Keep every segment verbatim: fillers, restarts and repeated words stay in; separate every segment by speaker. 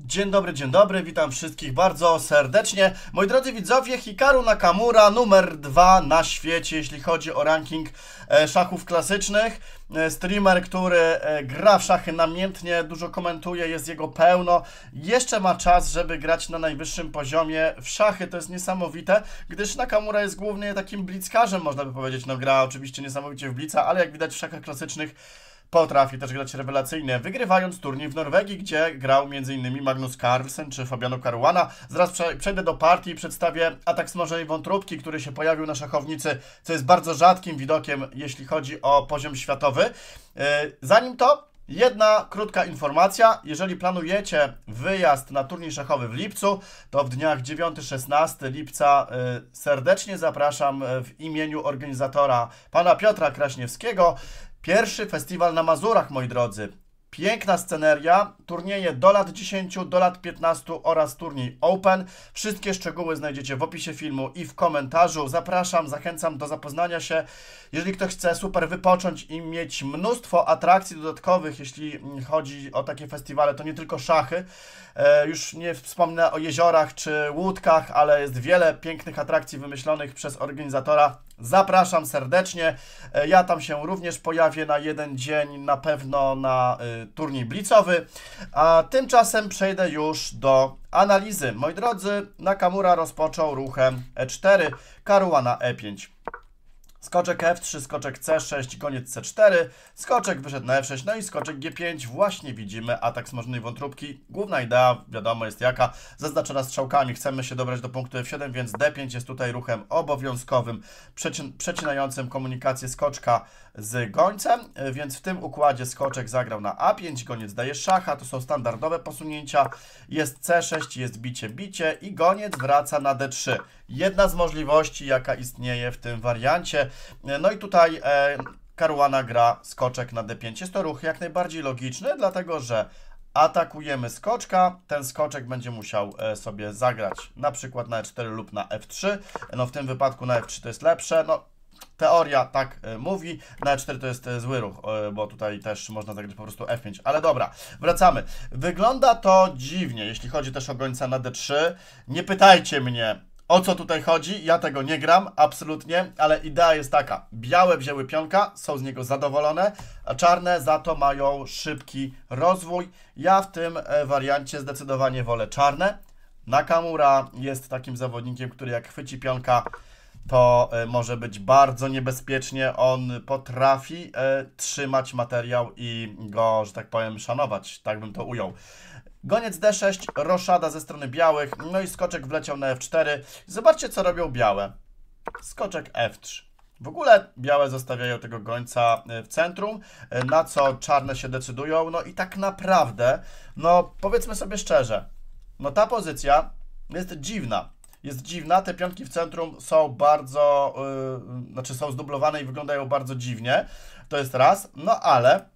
Speaker 1: Dzień dobry, dzień dobry, witam wszystkich bardzo serdecznie. Moi drodzy widzowie, Hikaru Nakamura numer dwa na świecie, jeśli chodzi o ranking e, szachów klasycznych. E, streamer, który e, gra w szachy namiętnie, dużo komentuje, jest jego pełno. Jeszcze ma czas, żeby grać na najwyższym poziomie w szachy. To jest niesamowite, gdyż Nakamura jest głównie takim blitzkarzem, można by powiedzieć. No, gra oczywiście niesamowicie w blitza, ale jak widać w szachach klasycznych potrafi też grać rewelacyjnie, wygrywając turniej w Norwegii, gdzie grał między innymi Magnus Carlsen czy Fabiano Caruana. Zaraz przejdę do partii i przedstawię atak smażonej wątróbki, który się pojawił na szachownicy, co jest bardzo rzadkim widokiem, jeśli chodzi o poziom światowy. Zanim to, jedna krótka informacja. Jeżeli planujecie wyjazd na turniej szachowy w lipcu, to w dniach dziewiątego szesnastego lipca serdecznie zapraszam w imieniu organizatora pana Piotra Kraśniewskiego. Pierwszy festiwal na Mazurach, moi drodzy. Piękna sceneria, turnieje do lat dziesięciu, do lat piętnastu oraz turniej Open. Wszystkie szczegóły znajdziecie w opisie filmu i w komentarzu. Zapraszam, zachęcam do zapoznania się. Jeżeli ktoś chce super wypocząć i mieć mnóstwo atrakcji dodatkowych, jeśli chodzi o takie festiwale, to nie tylko szachy. E, już nie wspomnę o jeziorach czy łódkach, ale jest wiele pięknych atrakcji wymyślonych przez organizatora. Zapraszam serdecznie. E, ja tam się również pojawię na jeden dzień, na pewno na y, turniej blitzowy. A tymczasem przejdę już do analizy. Moi drodzy, Nakamura rozpoczął ruchem e cztery, Caruana e pięć. Skoczek F trzy, skoczek C sześć, goniec C cztery, skoczek wyszedł na F sześć, no i skoczek G pięć. Właśnie widzimy atak smażonej wątróbki. Główna idea, wiadomo, jest jaka, zaznaczona strzałkami. Chcemy się dobrać do punktu F siedem, więc D pięć jest tutaj ruchem obowiązkowym, przecin przecinającym komunikację skoczka z gońcem, więc w tym układzie skoczek zagrał na A pięć, goniec daje szacha, to są standardowe posunięcia. Jest C sześć, jest bicie, bicie i goniec wraca na D trzy. Jedna z możliwości, jaka istnieje w tym wariancie. No i tutaj e, Caruana gra skoczek na D pięć. Jest to ruch jak najbardziej logiczny, dlatego że atakujemy skoczka, ten skoczek będzie musiał e, sobie zagrać na przykład na E cztery lub na F trzy. No w tym wypadku na F trzy to jest lepsze. No, teoria tak e, mówi, na E cztery to jest e, zły ruch, e, bo tutaj też można zagrać po prostu F pięć. Ale dobra, wracamy. Wygląda to dziwnie, jeśli chodzi też o gońca na D trzy. Nie pytajcie mnie, o co tutaj chodzi, ja tego nie gram, absolutnie, ale idea jest taka. Białe wzięły pionka, są z niego zadowolone, a czarne za to mają szybki rozwój. Ja w tym wariancie zdecydowanie wolę czarne. Nakamura jest takim zawodnikiem, który jak chwyci pionka, to może być bardzo niebezpiecznie. On potrafi e, trzymać materiał i go, że tak powiem, szanować, tak bym to ujął. Goniec D sześć, roszada ze strony białych, no i skoczek wleciał na F cztery. Zobaczcie, co robią białe. Skoczek F trzy. W ogóle białe zostawiają tego gońca w centrum, na co czarne się decydują. No i tak naprawdę, no powiedzmy sobie szczerze, no ta pozycja jest dziwna. Jest dziwna, te pionki w centrum są bardzo, yy, znaczy są zdublowane i wyglądają bardzo dziwnie. To jest raz, no ale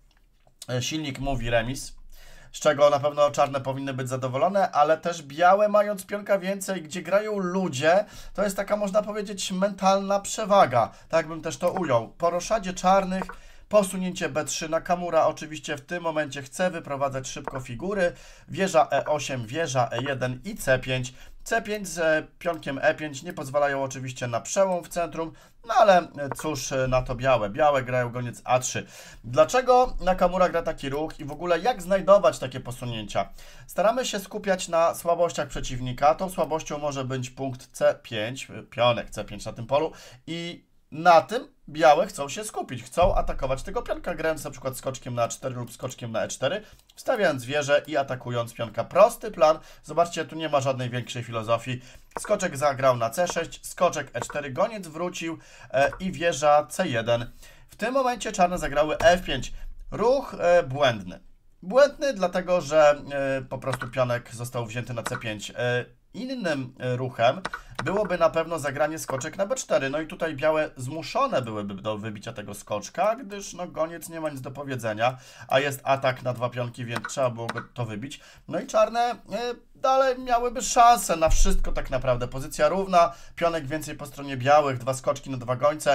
Speaker 1: silnik mówi remis, z czego na pewno czarne powinny być zadowolone, ale też białe, mając pionka więcej, gdzie grają ludzie, to jest taka, można powiedzieć, mentalna przewaga. Tak bym też to ujął. Po roszadzie czarnych posunięcie B trzy. Nakamura oczywiście w tym momencie chce wyprowadzać szybko figury. Wieża E osiem, wieża E jeden i C pięć. C pięć z pionkiem E pięć nie pozwalają oczywiście na przełom w centrum, no ale cóż na to białe. Białe grają goniec A trzy. Dlaczego Nakamura gra taki ruch i w ogóle jak znajdować takie posunięcia? Staramy się skupiać na słabościach przeciwnika. Tą słabością może być punkt C pięć, pionek C pięć na tym polu i na tym białe chcą się skupić, chcą atakować tego pionka, grając na przykład skoczkiem na A cztery lub skoczkiem na E cztery, wstawiając wieżę i atakując pionka. Prosty plan, zobaczcie, tu nie ma żadnej większej filozofii. Skoczek zagrał na C sześć, skoczek E cztery, goniec wrócił e, i wieża C jeden. W tym momencie czarne zagrały F pięć. Ruch e, błędny. Błędny dlatego, że e, po prostu pionek został wzięty na C pięć. E, Innym ruchem byłoby na pewno zagranie skoczek na B cztery. No i tutaj białe zmuszone byłyby do wybicia tego skoczka, gdyż no goniec nie ma nic do powiedzenia, a jest atak na dwa pionki, więc trzeba było go to wybić. No i czarne e, dalej miałyby szansę na wszystko tak naprawdę. Pozycja równa, pionek więcej po stronie białych, dwa skoczki na dwa gońce.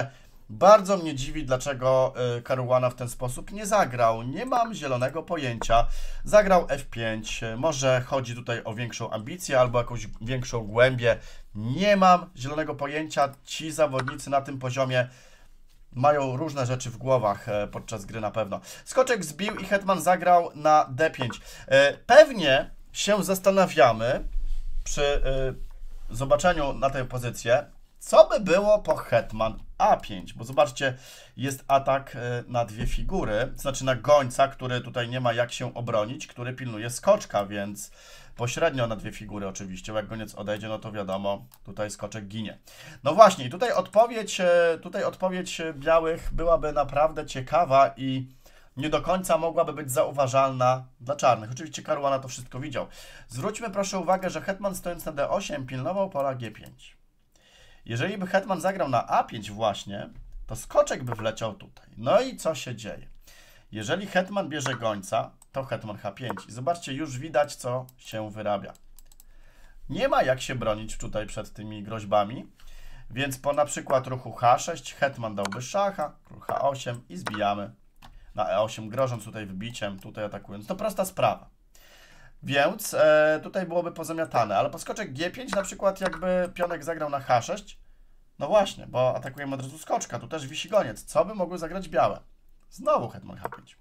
Speaker 1: Bardzo mnie dziwi, dlaczego Caruana w ten sposób nie zagrał. Nie mam zielonego pojęcia. Zagrał F pięć. Może chodzi tutaj o większą ambicję albo jakąś większą głębię. Nie mam zielonego pojęcia. Ci zawodnicy na tym poziomie mają różne rzeczy w głowach podczas gry na pewno. Skoczek zbił i hetman zagrał na D pięć. Pewnie się zastanawiamy przy zobaczeniu na tę pozycję, co by było po hetman A pięć, bo zobaczcie, jest atak na dwie figury, znaczy na gońca, który tutaj nie ma jak się obronić, który pilnuje skoczka, więc pośrednio na dwie figury oczywiście, bo jak goniec odejdzie, no to wiadomo, tutaj skoczek ginie. No właśnie, tutaj odpowiedź, tutaj odpowiedź białych byłaby naprawdę ciekawa i nie do końca mogłaby być zauważalna dla czarnych. Oczywiście Caruana to wszystko widział. Zwróćmy proszę uwagę, że hetman stojąc na D osiem pilnował pola G pięć. Jeżeli by hetman zagrał na A pięć właśnie, to skoczek by wleciał tutaj. No i co się dzieje? Jeżeli hetman bierze gońca, to hetman H pięć. I zobaczcie, już widać, co się wyrabia. Nie ma jak się bronić tutaj przed tymi groźbami, więc po na przykład ruchu H sześć hetman dałby szacha, król H osiem i zbijamy na E osiem, grożąc tutaj wybiciem, tutaj atakując. To prosta sprawa. Więc e, tutaj byłoby pozamiatane, ale po skoczek G pięć na przykład jakby pionek zagrał na H sześć, no właśnie, bo atakujemy od razu skoczka, tu też wisi goniec. Co by mogły zagrać białe? Znowu hetman H pięć.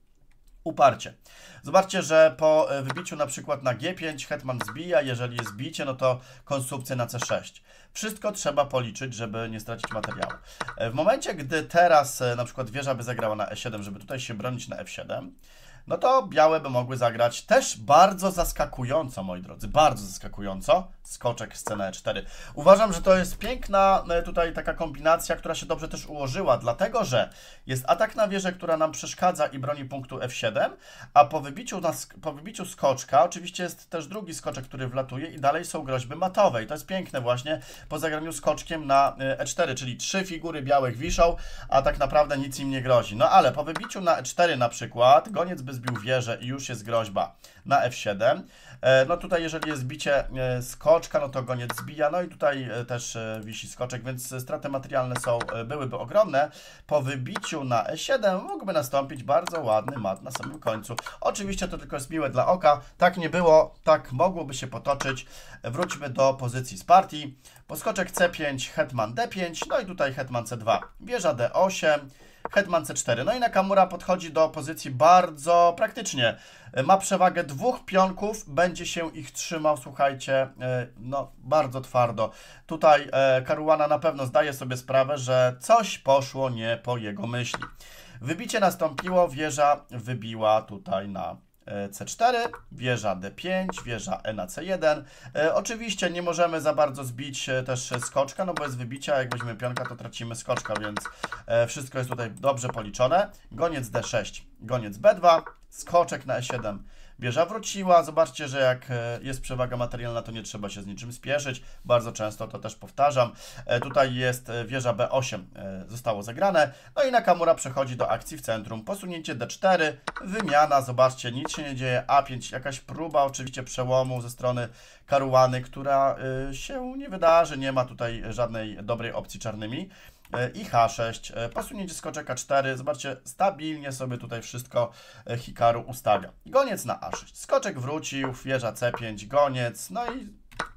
Speaker 1: Uparcie. Zobaczcie, że po wybiciu na przykład na G pięć hetman zbija, jeżeli jest bicie, no to konsumpcja na C sześć. Wszystko trzeba policzyć, żeby nie stracić materiału. W momencie, gdy teraz na przykład wieża by zagrała na E siedem, żeby tutaj się bronić na F siedem, no to białe by mogły zagrać też bardzo zaskakująco, moi drodzy, bardzo zaskakująco, skoczek z E cztery. Uważam, że to jest piękna tutaj taka kombinacja, która się dobrze też ułożyła, dlatego że jest atak na wieżę, która nam przeszkadza i broni punktu F siedem, a po wybiciu, na, po wybiciu skoczka oczywiście jest też drugi skoczek, który wlatuje i dalej są groźby matowe. I to jest piękne właśnie po zagraniu skoczkiem na E cztery, czyli trzy figury białych wiszą, a tak naprawdę nic im nie grozi. No ale po wybiciu na E cztery na przykład, goniec by zbił wieżę i już jest groźba na F siedem. No tutaj jeżeli jest bicie skoczka, no to goniec zbija, no i tutaj też wisi skoczek, więc straty materialne są, byłyby ogromne. Po wybiciu na E siedem mógłby nastąpić bardzo ładny mat na samym końcu. Oczywiście to tylko jest miłe dla oka, tak nie było, tak mogłoby się potoczyć. Wróćmy do pozycji z partii. Po skoczek C pięć, hetman D pięć, no i tutaj hetman C dwa, wieża D osiem, hetman C cztery. No i Nakamura podchodzi do pozycji bardzo praktycznie. Ma przewagę dwóch pionków, będzie się ich trzymał, słuchajcie, no bardzo twardo. Tutaj Caruana na pewno zdaje sobie sprawę, że coś poszło nie po jego myśli. Wybicie nastąpiło, wieża wybiła tutaj na C cztery, wieża D pięć, wieża E na C jeden. E, oczywiście nie możemy za bardzo zbić e, też skoczka, no bo jest wybicia, jak weźmiemy pionka, to tracimy skoczka, więc e, wszystko jest tutaj dobrze policzone. Goniec D sześć, goniec B dwa, skoczek na E siedem. Wieża wróciła, zobaczcie, że jak jest przewaga materialna, to nie trzeba się z niczym spieszyć, bardzo często to też powtarzam. E, tutaj jest wieża B osiem, e, zostało zagrane, no i Nakamura przechodzi do akcji w centrum, posunięcie D cztery, wymiana, zobaczcie, nic się nie dzieje, A pięć, jakaś próba oczywiście przełomu ze strony Caruany, która y, się nie wydarzy, nie ma tutaj żadnej dobrej opcji czarnymi. I H sześć, posunięcie skoczek A cztery, zobaczcie, stabilnie sobie tutaj wszystko Hikaru ustawia. Goniec na A sześć, skoczek wrócił, wieża C pięć, goniec, no i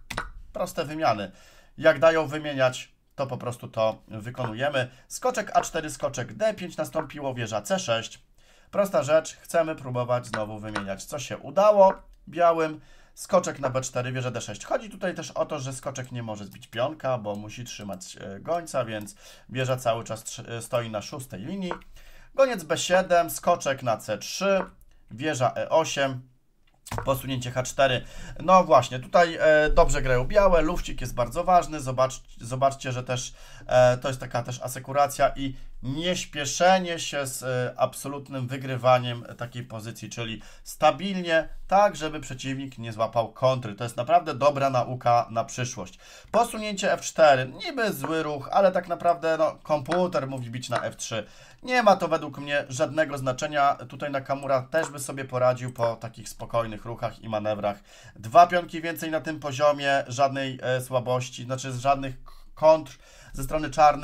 Speaker 1: proste wymiany. Jak dają wymieniać, to po prostu to wykonujemy. Skoczek A cztery, skoczek D pięć nastąpiło, wieża C sześć. Prosta rzecz, chcemy próbować znowu wymieniać, co się udało białym. Skoczek na B cztery, wieża D sześć. Chodzi tutaj też o to, że skoczek nie może zbić pionka, bo musi trzymać gońca, więc wieża cały czas stoi na szóstej linii. Goniec B siedem, skoczek na C trzy, wieża E osiem, posunięcie H cztery. No właśnie, tutaj e, dobrze grają białe, lufcik jest bardzo ważny. Zobacz, zobaczcie, że też e, to jest taka też asekuracja i nieśpieszenie się z e, absolutnym wygrywaniem takiej pozycji, czyli stabilnie, tak żeby przeciwnik nie złapał kontry. To jest naprawdę dobra nauka na przyszłość. Posunięcie F cztery, niby zły ruch, ale tak naprawdę no, komputer mówi bić na F trzy. Nie ma to według mnie żadnego znaczenia. Tutaj Nakamura też by sobie poradził po takich spokojnych ruchach i manewrach. Dwa pionki więcej na tym poziomie, żadnej e, słabości, znaczy żadnych kontr ze strony czarnych.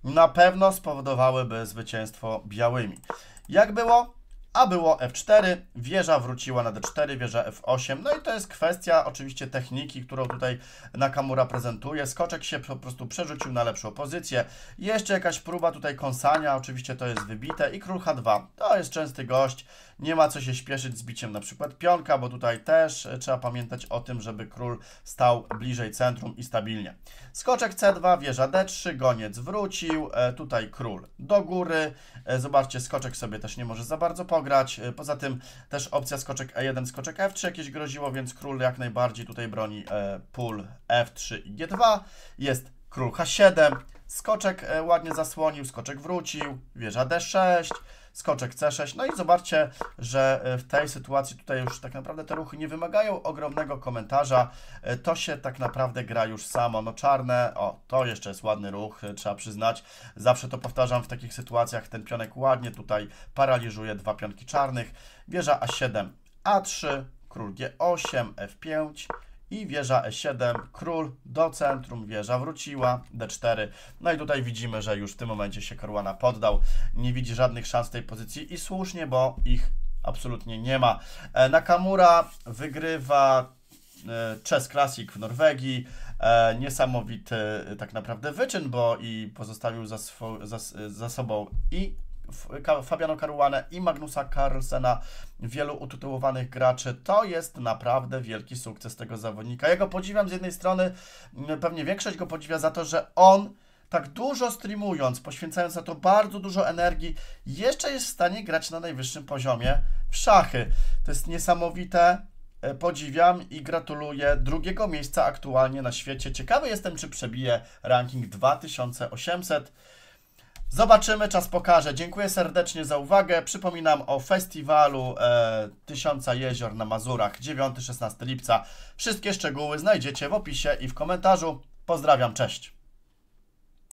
Speaker 1: na pewno spowodowałyby zwycięstwo białymi. Jak było? A było F cztery, wieża wróciła na D cztery, wieża F osiem. No i to jest kwestia oczywiście techniki, którą tutaj Nakamura prezentuje. Skoczek się po prostu przerzucił na lepszą pozycję. Jeszcze jakaś próba tutaj kąsania, oczywiście to jest wybite. I król H dwa, to jest częsty gość. Nie ma co się śpieszyć z biciem na przykład pionka, bo tutaj też trzeba pamiętać o tym, żeby król stał bliżej centrum i stabilnie. Skoczek C dwa, wieża D trzy, goniec wrócił, e, tutaj król do góry. E, zobaczcie, skoczek sobie też nie może za bardzo pograć. E, poza tym też opcja skoczek E jeden, skoczek F trzy jakieś groziło, więc król jak najbardziej tutaj broni e, pól F trzy i G dwa. Jest król H siedem, skoczek e, ładnie zasłonił, skoczek wrócił, wieża D sześć, skoczek C sześć. No i zobaczcie, że w tej sytuacji tutaj już tak naprawdę te ruchy nie wymagają ogromnego komentarza. To się tak naprawdę gra już samo. No czarne, o, to jeszcze jest ładny ruch, trzeba przyznać. Zawsze to powtarzam w takich sytuacjach. Ten pionek ładnie tutaj paraliżuje dwa pionki czarnych. Wieża A siedem, A trzy, król G osiem, F pięć. I wieża E siedem, król do centrum, wieża wróciła, D cztery. No i tutaj widzimy, że już w tym momencie się Caruana poddał. Nie widzi żadnych szans w tej pozycji i słusznie, bo ich absolutnie nie ma. Nakamura wygrywa Chess Classic w Norwegii. Niesamowity tak naprawdę wyczyn, bo i pozostawił za, swo, za, za sobą i Fabiano Caruanę i Magnusa Carlsena, wielu utytułowanych graczy. To jest naprawdę wielki sukces tego zawodnika. Ja go podziwiam z jednej strony, pewnie większość go podziwia za to, że on tak dużo streamując, poświęcając na to bardzo dużo energii, jeszcze jest w stanie grać na najwyższym poziomie w szachy. To jest niesamowite. Podziwiam i gratuluję drugiego miejsca aktualnie na świecie. Ciekawy jestem, czy przebije ranking dwa tysiące osiemset. Zobaczymy, czas pokaże. Dziękuję serdecznie za uwagę. Przypominam o festiwalu e, Tysiąca Jezior na Mazurach dziewiątego do szesnastego lipca. Wszystkie szczegóły znajdziecie w opisie i w komentarzu. Pozdrawiam, cześć.